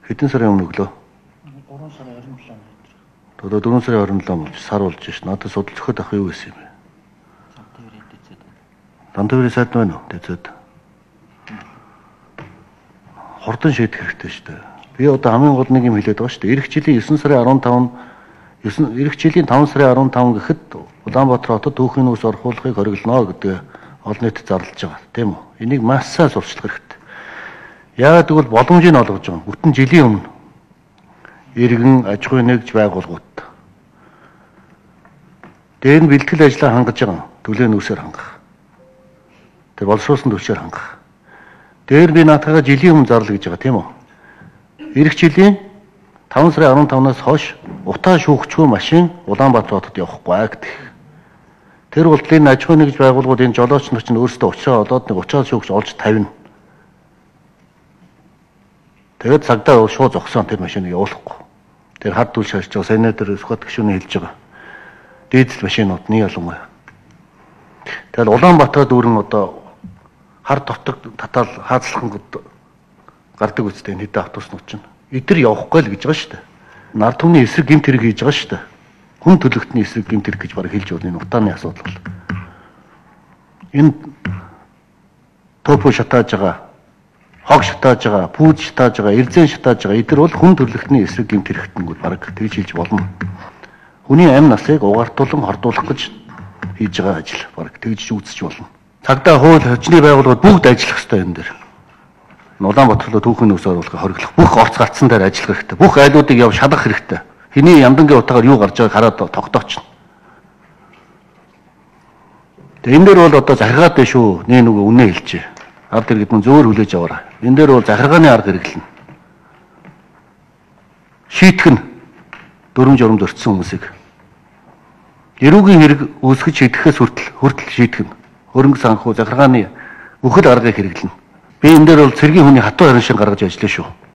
Хэдэн сарын өмнө өглөө? 3 сарын 27 өдөр. Одоо 4 сарын 27 болж сар болж ш. Надад судалж өгөхөд ах юу гэсэн юм бэ? Сантаврын дэцэд. Дандаврын сайд байна уу? Дэцэд. Хурдан шийдэх хэрэгтэй шүү дээ. Би одоо хамгийн гол нэг юм хэлээд байгаа шүү дээ. Ирэх жилийн 9 сарын 15 ирэх жилийн 5 сарын 15 гэхэд Улаанбаатар хотод түүхийн нүүс орхуулгыг хориглоно гэдэг олон нийтэд зарлаж байгаа. Тийм үү? Энийг маш сайн сурчлах хэрэгтэй. Яагаад гэвэл боломжийг олгож байгаа. Бүтэн жилийн өмнө иргэн аж ахуйн нэгж байгууллагууд дээр нь бэлтгэл ажлаа хангаж байгаа. Төлөө нүүсээр хангах. Тэр боловсруулсан түвшээр хангах. Дээр би наатагаа жилийн өмнө зарлаа гэж байгаа тийм үү? Ирэх жилийн 5 сарын 15-наас хойш утаа шүүгчгүй машин Улаанбаатар хотод явахгүй гэдэг. Тэр болтол энэ аж ахуйн нэгж байгууллагууд энэ жолооч нар чинь өөрсдөө учраа олоод нэг учраа шүүгч олж тавина. Тэгээд цагдаа шууд зогсоон тэр машиныг явуулахгүй. Тэр хад түл шааж байгаа сенатор Сүхбат гишүүний хэлж байгаа. Дизель машинуудны ялангуяа. Тэгэл Улаанбаатар дүүрэн одоо хар товтог татаал хаацлахангууд гардаг үстэй хэдэн автобуснууд чинь. Эдгээр явахгүй л гэж байгаа шүү дээ. Нар түмний эсрэг гэмт хэрэг хийж байгаа шүү дээ. Хүн төлөвтний эсрэг гэмт хэрэг гэж бараг хэлж байна. Энэ утааны асуудал бол. Энэ топо шатааж байгаа, хог шатааж байгаа, пүүж шатааж байгаа, эрзэн шатааж байгаа. Эдгээр бол хүн төлөвтний эсрэг гэмт хэрэгтэнгүүд бараг тэгж хэлж болно. Хүний амь насыг угаартуулан хордуулах гэж хийж байгаа ажил бараг тэгж үзэж болно. Цагдаа хууль хүчний байгууллагууд бүгд ажиллах ёстой энэ дээр. Улаанбаатар түүхийн нөөц оруулахыг хориглох бүх орц гацсан дээр ажиллах хэрэгтэй. Бүх айлуудыг яв шалгах хэрэгтэй. Хэний яндангийн утаагаар юу гарч байгааг хараад тогтоочно. Тэгээ энэ дээр бол одоо захиргаад биш үү? Нэ нүг үнэ хэлжээ. Ард иргэд мөн зөөр хүлээж аваарай. Энэ дээр бол захиргааны арга хэрэглэнэ. Шийтгэн дүрм журамд өртсөн хүмүүсийг эрүүгийн хэрэг үүсгэж шийдэхээс хүртэл шийтгэн. Хөрөнгө санхүү захиргааны бүхэл аргыг хэрэглэнэ. Би энэ дээр бол цэргийн хүний хатуу харин шин гаргаж ажиллана шүү.